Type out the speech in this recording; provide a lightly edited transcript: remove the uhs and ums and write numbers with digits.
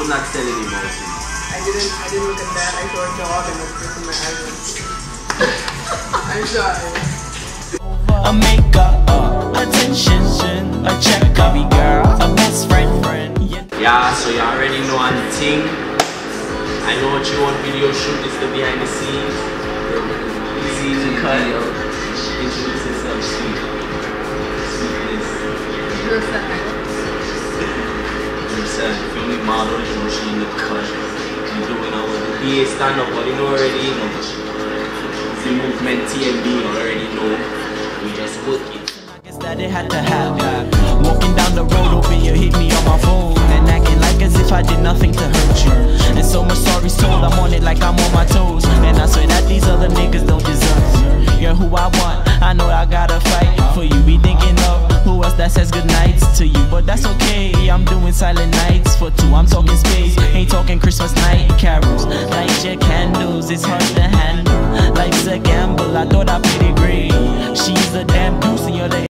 not selling him out. I didn't look at that. I saw a dog and was pressing my eyes. I'm sorry. A maker, attention, a check, baby girl, a best friend. Yeah, so you already know one thing. I know what you want video shoot, this the behind the scenes. Easy to cut. Introduce yourself, sweetness. You're sad. You're sad. Filming model, you know she in the cut. You doing all the PA stand up, but you know already, you know. The movement TMB, you already know. We just book it. I guess that it had to happen. Walking down the road, hoping you hit me on my phone and acting like as if I did nothing to hurt you. And so much sorry's told, I'm on it like I'm on my toes. And I swear that these other niggas don't deserve you. You're who I want, I know I gotta fight for you. Be thinking of who else that says good nights to you, but that's okay, I'm doing silent nights for two. I'm talking space, ain't talking Christmas night carols. Light your candles, it's hard to handle. Life's a gamble, I thought I played it great. She's a damn deuce and you're the